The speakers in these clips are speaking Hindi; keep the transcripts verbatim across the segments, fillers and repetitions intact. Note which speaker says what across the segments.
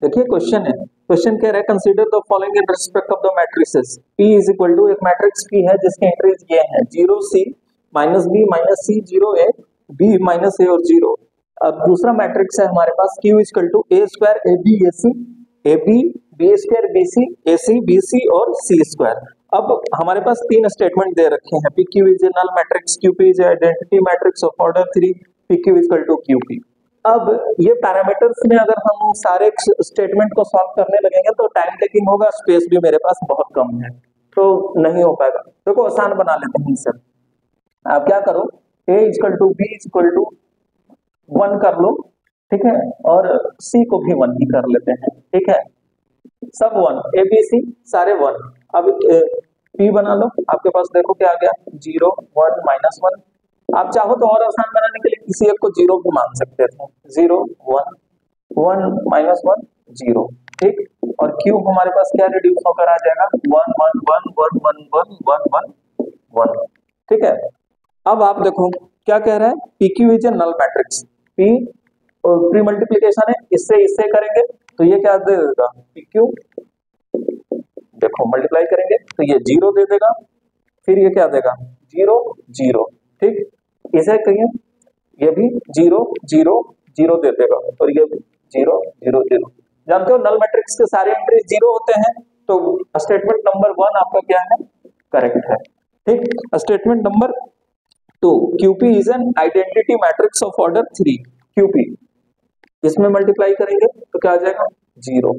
Speaker 1: देखिए क्वेश्चन है, क्वेश्चन कह रहा है consider the following in respect of the matrices P is equal to, एक मैट्रिक्स P है जिसके एंट्रीज ये हैं zero C minus B minus C zero A B minus A और जीरो। अब दूसरा मैट्रिक्स है हमारे पास Q is equal to A square A B A C A B B square B C A C B C और सी स्क्वायर। अब हमारे पास तीन स्टेटमेंट दे रखे हैं, P Q is a null matrix, Q P is identity matrix of order three, P Q is equal to Q P. अब ये पैरामीटर्स में अगर हम सारे स्टेटमेंट को सॉल्व करने लगेंगे तो टाइम टेकिंग होगा, स्पेस भी मेरे पास बहुत कम है तो नहीं हो पाएगा। देखो आसान बना लेते हैं सर, आप क्या करो a equal to B equal to one कर लो, ठीक है, और c को भी वन ही कर लेते हैं, ठीक है, सब वन, ए बी सी सारे वन। अब p बना लो, आपके पास देखो क्या आ गया जीरो वन माइनस वन। आप चाहो तो और आसान बनाने के लिए किसी एक को जीरो भी मान सकते थे, zero one one minus one zero, ठीक। और क्यू हमारे पास क्या रिड्यूस होकर आ जाएगा one one one one one one one one one, ठीक है। अब आप देखो क्या कह रहा है, P Q is a null matrix, P pre multiplication है, इससे इससे करेंगे तो ये क्या दे देगा पी क्यू, देखो मल्टीप्लाई करेंगे तो ये जीरो दे देगा, फिर ये क्या देगा जीरो जीरो, ठीक। इसे कहिए ये भी जीरो जीरो जीरो दे देगा और ये भी जीरो जीरो जीरो। जानते हो नल मैट्रिक्स के सारे एंट्रीज जीरो होते हैं, तो स्टेटमेंट नंबर वन आपका क्या है करेक्ट है, ठीक। Statement number two, Q P is an identity matrix of order three, Q P, इसमें मल्टीप्लाई करेंगे तो क्या आ जाएगा जीरो।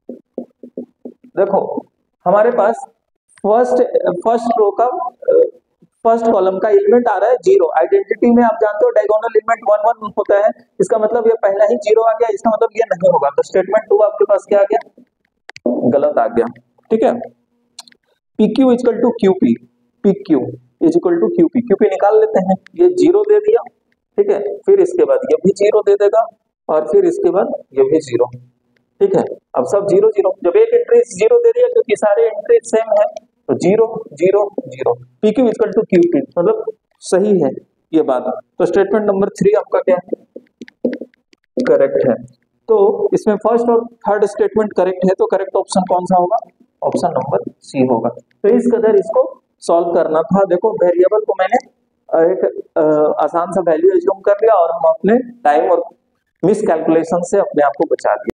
Speaker 1: देखो हमारे पास फर्स्ट फर्स्ट रो का फर्स्ट कॉलम का एलिमेंट आ रहा है जीरो, आइडेंटिटी में आप जानते हो डायगोनल एलिमेंट वन वन होता है, इसका मतलब ये पहला ही जीरो आ गया, इसका मतलब ये नहीं होगा, तो स्टेटमेंट टू आपके पास क्या आ गया गलत आ गया, ठीक है। P Q equal to Q P, P Q is equal to Q P, Q P निकाल लेते हैं, ये जीरो दे दिया, ठीक है, फिर इसके बाद ये भी जीरो दे देगा और फिर इसके बाद ये भी जीरो, ठीक है। अब सब जीरो जीरो, जब एक एंट्री जीरो दे दिया क्योंकि सारे एंट्री सेम है तो zero zero zero, P Q equal to Q P, मतलब सही है ये बात। तो स्टेटमेंट नंबर थ्री आपका क्या है करेक्ट है। तो इसमें फर्स्ट और थर्ड स्टेटमेंट करेक्ट है, तो करेक्ट ऑप्शन कौन सा होगा, ऑप्शन नंबर सी होगा। तो इस कदर इसको सॉल्व करना था। देखो वेरिएबल को मैंने एक आ, आसान सा वैल्यू एज्यूम कर लिया और हम अपने टाइम और मिस कैलकुलेशन से अपने आप को बचा लिया।